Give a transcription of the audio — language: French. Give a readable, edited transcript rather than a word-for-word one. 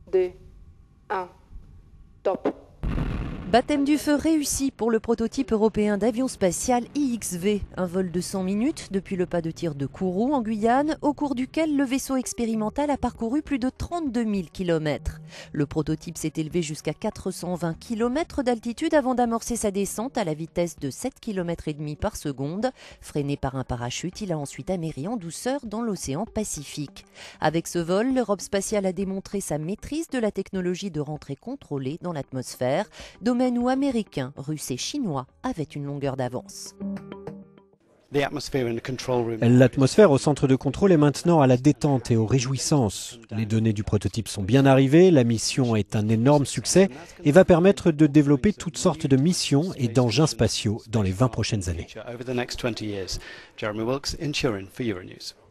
2, 1, top. Baptême du feu réussi pour le prototype européen d'avion spatial IXV, un vol de 100 minutes depuis le pas de tir de Kourou en Guyane, au cours duquel le vaisseau expérimental a parcouru plus de 32 000 km. Le prototype s'est élevé jusqu'à 420 km d'altitude avant d'amorcer sa descente à la vitesse de 7,5 km par seconde. Freiné par un parachute, il a ensuite améri en douceur dans l'océan Pacifique. Avec ce vol, l'Europe spatiale a démontré sa maîtrise de la technologie de rentrée contrôlée dans l'atmosphère, domaine où Américains, Russes et Chinois avaient une longueur d'avance. L'atmosphère au centre de contrôle est maintenant à la détente et aux réjouissances. Les données du prototype sont bien arrivées, la mission est un énorme succès et va permettre de développer toutes sortes de missions et d'engins spatiaux dans les 20 prochaines années.